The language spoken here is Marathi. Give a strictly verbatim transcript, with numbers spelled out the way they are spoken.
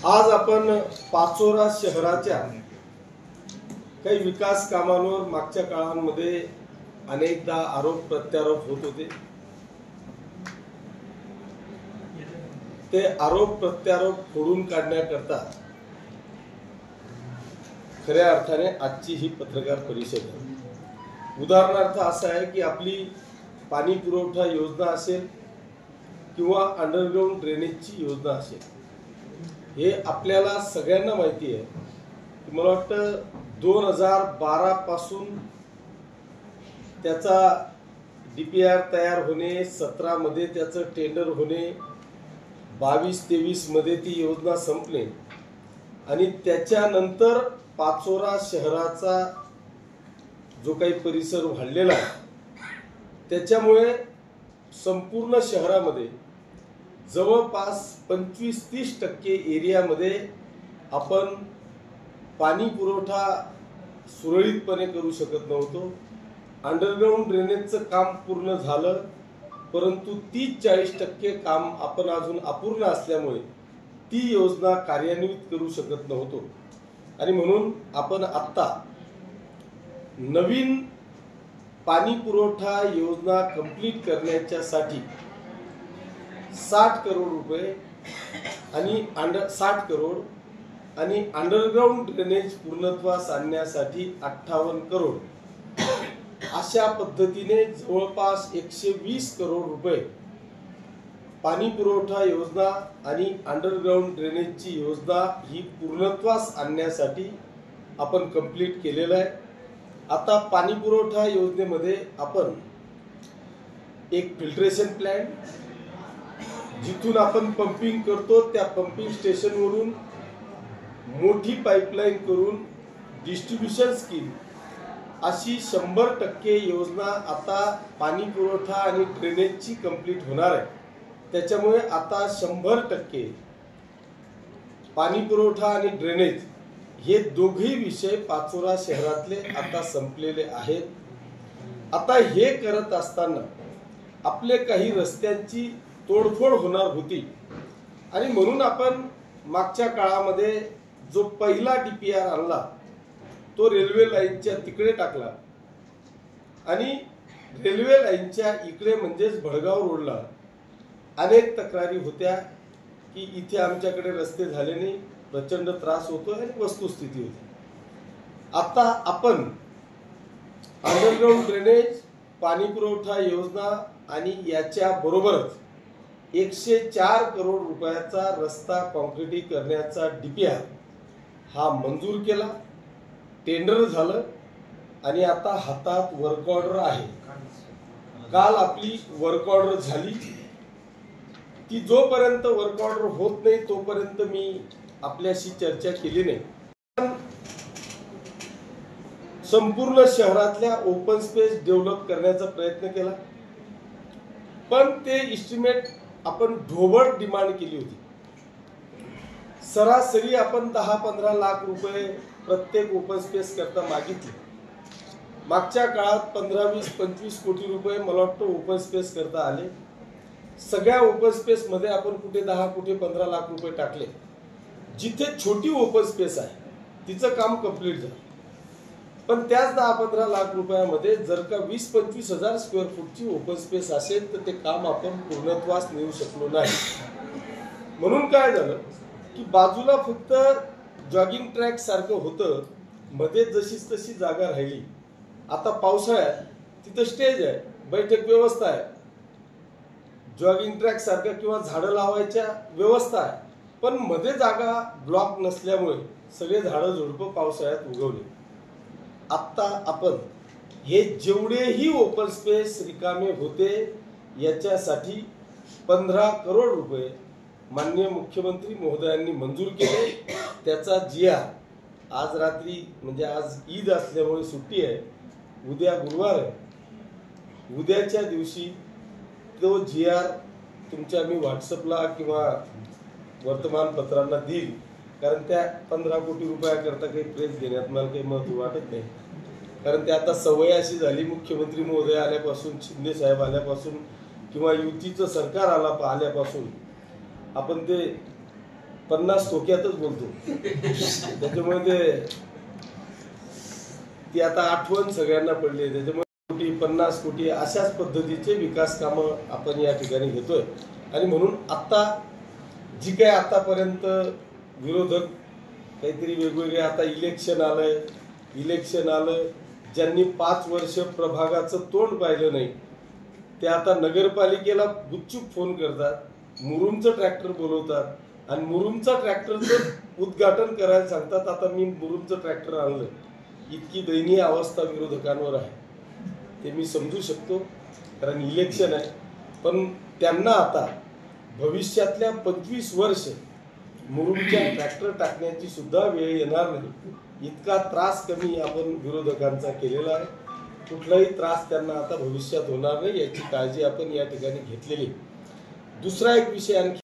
आज आपण पाचोरा शहराच्या काही विकास कामांवर मागच्या काळांमध्ये अनेकदा आरोप प्रत्यारोप होत होते। ते आरोप प्रत्यारोप फोडून काढण्याकरता खऱ्या अर्थाने आजची ही पत्रकार परिषद आहे। उदाहरणार्थ असं आहे की आपली पाणी पुरवठा योजना असेल किंवा अंडरग्राउंड ड्रेनेजची योजना असेल, हे आपल्याला सगळ्यांना माहिती आहे की मला वाटतं दोन हजार बारा पासून त्याचा डी पी आर तयार होणे, सतरा मध्ये त्याचं टेंडर होणे, बावीस तेवीस मध्ये ती योजना संपणे आणि त्याच्यानंतर पाचोरा शहराचा जो काही परिसर वाढलेला आहे त्याच्यामुळे संपूर्ण शहरामध्ये जवळपास पंचवीस तीस टक्के एरियामध्ये आपण पाणी पुरवठा सुरळीतपणे करू शकत नव्हतो। अंडरग्राउंड ड्रेनेजचं काम पूर्ण झालं, परंतु तीस चाळीस टक्के काम आपण अजून अपूर्ण असल्यामुळे ती योजना कार्यान्वित करू शकत नव्हतो आणि म्हणून आपण आता नवीन पाणी पुरवठा योजना कंप्लीट करण्याच्यासाठी साठ करोड रुपये आणि अंडर साठ करोड आणि अंडरग्राउंड ड्रेनेज पूर्णत्वास आणण्यासाठी अठ्ठावन्न करोड अशा पद्धतीने जवळपास एकशे वीस करोड रुपये पाणी पुरवठा योजना आणि अंडरग्राउंड ड्रेनेजची योजना ही पूर्णत्वास आणण्यासाठी आपण कंप्लीट केलेलं आहे। आता पाणी पुरवठा योजनेमध्ये आपण एक फिल्ट्रेशन प्लॅन्ट, जिथून आपण पंपिंग करतो त्या पंपिंग स्टेशनवरून मोठी पाईपलाईन करून डिस्ट्रीब्युशन स्कीम अशी शंभर टक्के योजना आता पाणी पुरवठा आणि ड्रेनेजची कंप्लीट होणार आहे। त्याच्यामुळे आता शंभर टक्के पाणी पुरवठा आणि ड्रेनेज हे दोघे विषय पाचोरा शहरातले आता संपलेले आहेत। आता हे करत असताना आपले काही रस्त्यांची तोडफोड होणार होती आणि म्हणून आपण मागच्या काळामध्ये जो पहिला डी पी आर आणला तो रेल्वे लाईनच्या तिकडे टाकला आणि रेल्वे लाईनच्या इकडे म्हणजेच भडगाव रोडला अनेक तक्रारी होत्या की इथे आमच्याकडे रस्ते झाले नाही, प्रचंड त्रास होतो आणि वस्तुस्थिती होती। आता आपण अंडरग्राउंड ड्रेनेज, पाणी पुरवठा योजना आणि याच्या बरोबरच एकशे चार करोड रुपयाचा रस्ता कॉन्क्रिटीकरणाचा डी पी आर हा मंजूर केला, टेंडर झालं आणि आता हातात वर्क ऑर्डर आहे। काल आपली वर्क ऑर्डर झाली, ती जोपर्यंत वर्क ऑर्डर होत नाही तोपर्यंत मी आपल्याशी चर्चा केली नाही। संपूर्ण शहरातल्या ओपन स्पेस डेव्हलप करण्याचा प्रयत्न केला, पण ते इस्टिमेट आपण ढोबळ डिमांड केली होती। सरासरी आपण दहा पंधरा लाख रुपये प्रत्येक ओपन स्पेस करता मागितले। मागच्या काळात पंधरा वीस पंचवीस कोटी रुपये मला वाटतं ओपन स्पेस करता आले। सगळ्या ओपन स्पेस मध्ये आपण कुठे दहा कुठे पंधरा लाख रुपये टाकले। जिथे छोटी ओपन स्पेस आहे तिचं काम कंप्लीट झालं, पण त्याच दहा पंधरा लाख रुपयामध्ये जर का वीस पंचवीस हजार स्क्वेअर फूटची ओपन स्पेस असेल तर ते काम आपण पूर्णत्वास नेऊ शकलो नाही। म्हणून काय झालं की बाजूला फक्त जॉगिंग ट्रॅक सारखं होतं, मध्ये जशीच तशी जागा राहिली। आता पावसाळ्यात तिथं स्टेज आहे, बैठक व्यवस्था आहे, जॉगिंग ट्रॅक सारखं किंवा झाडं लावायच्या व्यवस्था आहे, पण मध्ये जागा ब्लॉक नसल्यामुळे सगळे झाडं झुडपं पावसाळ्यात उगवले। आता आपण हे जेवढेही ओपन स्पेस रिकामे होते याच्यासाठी पंधरा करोड रुपये माननीय मुख्यमंत्री महोदयांनी मंजूर केले। त्याचा जी आर आज रात्री, म्हणजे आज ईद असल्यामुळे सुट्टी आहे, उद्या गुरुवार आहे, उद्याच्या दिवशी तो जी आर तुमच्या मी व्हॉट्सअपला किंवा वर्तमानपत्रांना देईल, कारण त्या पंधरा कोटी रुपयाकरता काही प्रेस घेण्यात मला काही महत्त्व वाटत नाही। कारण ते आता सवय अशी झाली, मुख्यमंत्री महोदय आल्यापासून, शिंदे साहेब आल्यापासून किंवा युतीचं सरकार आला आल्यापासून आपण ते पन्नास टोक्यातच बोलतो. त्याच्यामुळे ते ती आता आठवण सगळ्यांना पडली. त्याच्यामुळे कोटी पन्नास कोटी अशाच पद्धतीचे विकास कामं आपण या ठिकाणी घेतोय. आणि म्हणून आता जी काय आतापर्यंत विरोधक काहीतरी वेगवेगळे, आता इलेक्शन आलंय, इलेक्शन आलं, ज्यांनी पाच वर्ष प्रभागाचं तोंड पाहिलं नाही ते आता नगरपालिकेला गुपचूप फोन करतात, मुरुमचं ट्रॅक्टर बोलवतात आणि मुरुमचा ट्रॅक्टरचं उद्घाटन करायला सांगतात. आता मी मुरुमचं ट्रॅक्टर आणलं. इतकी दयनीय अवस्था विरोधकांवर आहे ते मी समजू शकतो, कारण इलेक्शन आहे. पण त्यांना आता भविष्यातल्या पंचवीस वर्ष मुरुमच्या ट्रॅक्टर टाकण्याची सुद्धा वेळ येणार नाही. इतका त्रास कमी आपण विरोधकांचा केलेला आहे. कुठलाही त्रास त्यांना आता भविष्यात होणार नाही याची काळजी आपण या ठिकाणी घेतलेली. दुसरा एक विषय आणखी